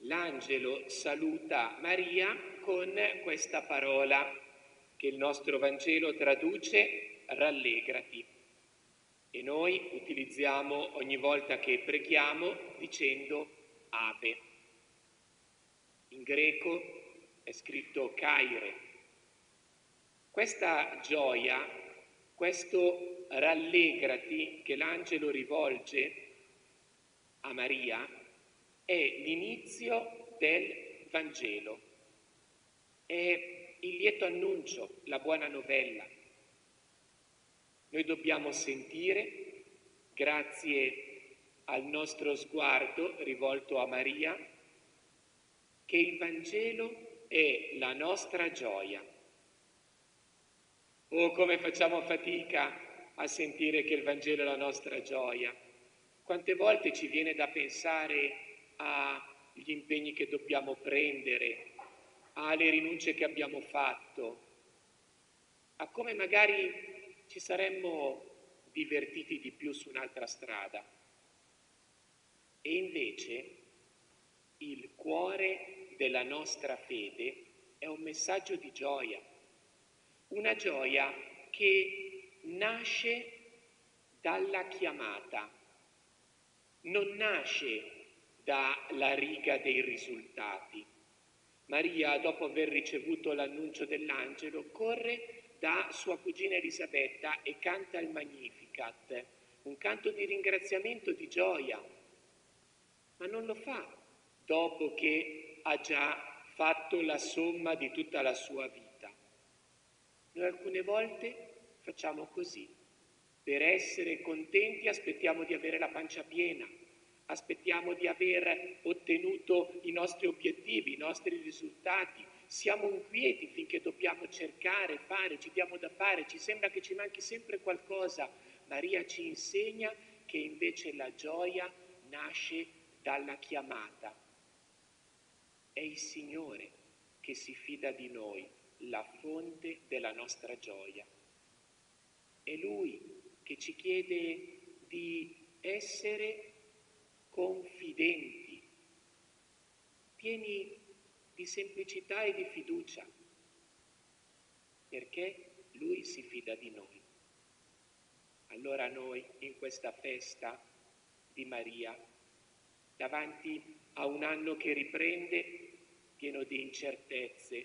l'angelo saluta Maria con questa parola che il nostro Vangelo traduce rallegrati. E noi utilizziamo ogni volta che preghiamo dicendo Ave. In greco è scritto Kyrie. Questa gioia, questo rallegrati che l'angelo rivolge a Maria è l'inizio del Vangelo, è il lieto annuncio, la buona novella. Noi dobbiamo sentire, grazie al nostro sguardo rivolto a Maria, che il Vangelo è la nostra gioia. Oh, come facciamo fatica a sentire che il Vangelo è la nostra gioia. Quante volte ci viene da pensare agli impegni che dobbiamo prendere, alle rinunce che abbiamo fatto, a come magari ci saremmo divertiti di più su un'altra strada. E invece il cuore della nostra fede è un messaggio di gioia, una gioia che nasce dalla chiamata, non nasce dalla riga dei risultati. Maria, dopo aver ricevuto l'annuncio dell'angelo, corre da sua cugina Elisabetta e canta il Magnificat, un canto di ringraziamento, di gioia, ma non lo fa dopo che ha già fatto la somma di tutta la sua vita. Noi alcune volte facciamo così. Per essere contenti aspettiamo di avere la pancia piena, aspettiamo di aver ottenuto i nostri obiettivi, i nostri risultati, siamo inquieti finché dobbiamo cercare, fare, ci diamo da fare, ci sembra che ci manchi sempre qualcosa. Maria ci insegna che invece la gioia nasce dalla chiamata. È il Signore che si fida di noi, la fonte della nostra gioia. È Lui che ci chiede di essere confidenti, pieni di semplicità e di fiducia, perché Lui si fida di noi. Allora noi in questa festa di Maria, davanti a un anno che riprende, pieno di incertezze,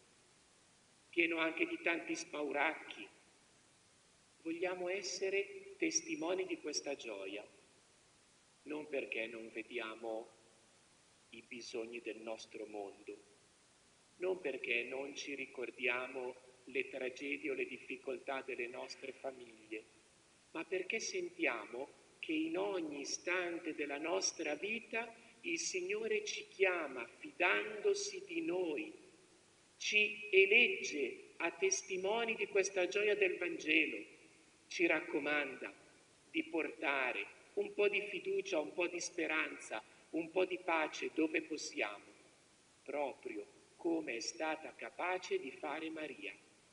pieno anche di tanti spauracchi, vogliamo essere testimoni di questa gioia, non perché non vediamo i bisogni del nostro mondo, non perché non ci ricordiamo le tragedie o le difficoltà delle nostre famiglie, ma perché sentiamo che in ogni istante della nostra vita il Signore ci chiama fidandosi di noi, ci elegge a testimoni di questa gioia del Vangelo, ci raccomanda di portare un po' di fiducia, un po' di speranza, un po' di pace dove possiamo, proprio come è stata capace di fare Maria,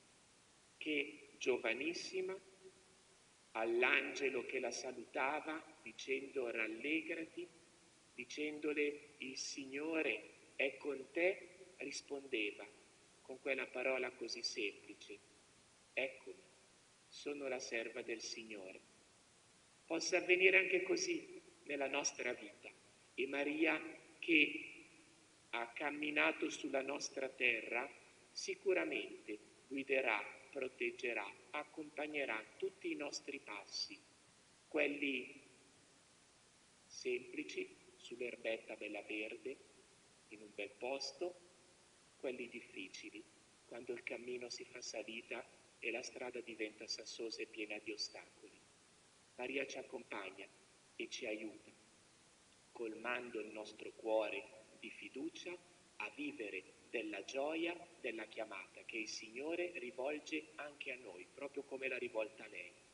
che giovanissima, all'angelo che la salutava dicendo rallegrati, dicendole il Signore è con te, rispondeva con quella parola così semplice: eccomi, sono la serva del Signore. Possa avvenire anche così nella nostra vita. E Maria, che ha camminato sulla nostra terra, sicuramente guiderà, proteggerà, accompagnerà tutti i nostri passi, quelli semplici, sull'erbetta bella verde, in un bel posto, quelli difficili, quando il cammino si fa salita e la strada diventa sassosa e piena di ostacoli. Maria ci accompagna e ci aiuta, colmando il nostro cuore di fiducia a vivere della gioia della chiamata che il Signore rivolge anche a noi, proprio come l'ha rivolta a lei.